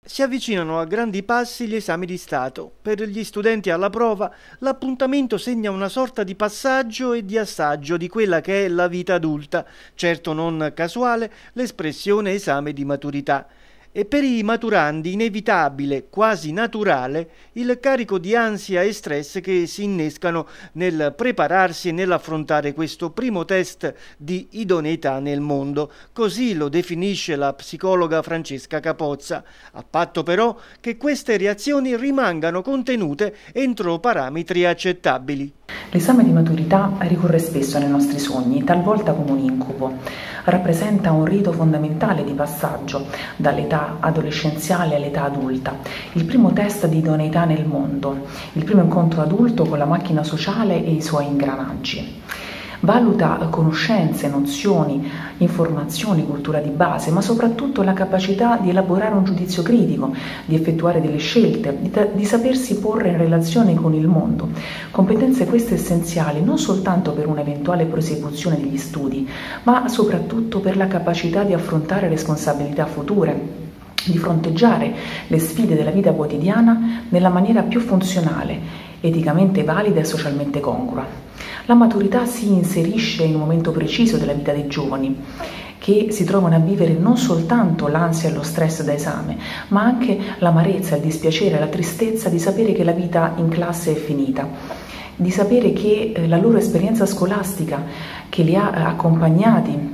Si avvicinano a grandi passi gli esami di Stato. Per gli studenti alla prova, l'appuntamento segna una sorta di passaggio e di assaggio di quella che è la vita adulta, certo non casuale l'espressione esame di maturità. E per i maturandi inevitabile, quasi naturale, il carico di ansia e stress che si innescano nel prepararsi e nell'affrontare questo primo test di idoneità nel mondo. Così lo definisce la psicologa Francesca Capozza, a patto però che queste reazioni rimangano contenute entro parametri accettabili. L'esame di maturità ricorre spesso nei nostri sogni, talvolta come un incubo. Rappresenta un rito fondamentale di passaggio dall'età adolescenziale all'età adulta, il primo test di idoneità nel mondo, il primo incontro adulto con la macchina sociale e i suoi ingranaggi. Valuta conoscenze, nozioni, informazioni, cultura di base, ma soprattutto la capacità di elaborare un giudizio critico, di effettuare delle scelte, di sapersi porre in relazione con il mondo. Competenze queste essenziali non soltanto per un'eventuale prosecuzione degli studi, ma soprattutto per la capacità di affrontare responsabilità future, di fronteggiare le sfide della vita quotidiana nella maniera più funzionale, eticamente valida e socialmente congrua. La maturità si inserisce in un momento preciso della vita dei giovani, che si trovano a vivere non soltanto l'ansia e lo stress da esame, ma anche l'amarezza, il dispiacere, la tristezza di sapere che la vita in classe è finita, di sapere che la loro esperienza scolastica, che li ha accompagnati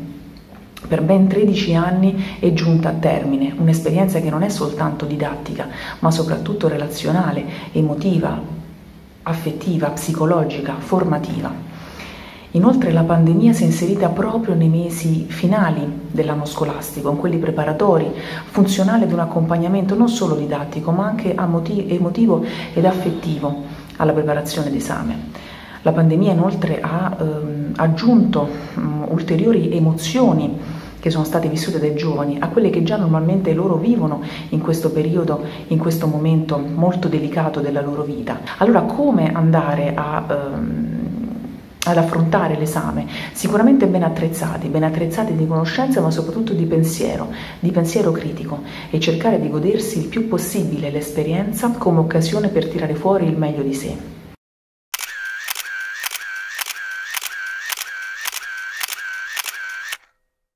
per ben 13 anni, è giunta a termine, un'esperienza che non è soltanto didattica, ma soprattutto relazionale, emotiva, affettiva, psicologica, formativa. Inoltre la pandemia si è inserita proprio nei mesi finali dell'anno scolastico, in quelli preparatori, funzionali ad un accompagnamento non solo didattico, ma anche emotivo ed affettivo alla preparazione d'esame. La pandemia inoltre ha aggiunto ulteriori emozioni che sono state vissute dai giovani a quelle che già normalmente loro vivono in questo periodo, in questo momento molto delicato della loro vita. Allora, come andare ad affrontare l'esame? Sicuramente ben attrezzati di conoscenze, ma soprattutto di pensiero critico, e cercare di godersi il più possibile l'esperienza come occasione per tirare fuori il meglio di sé.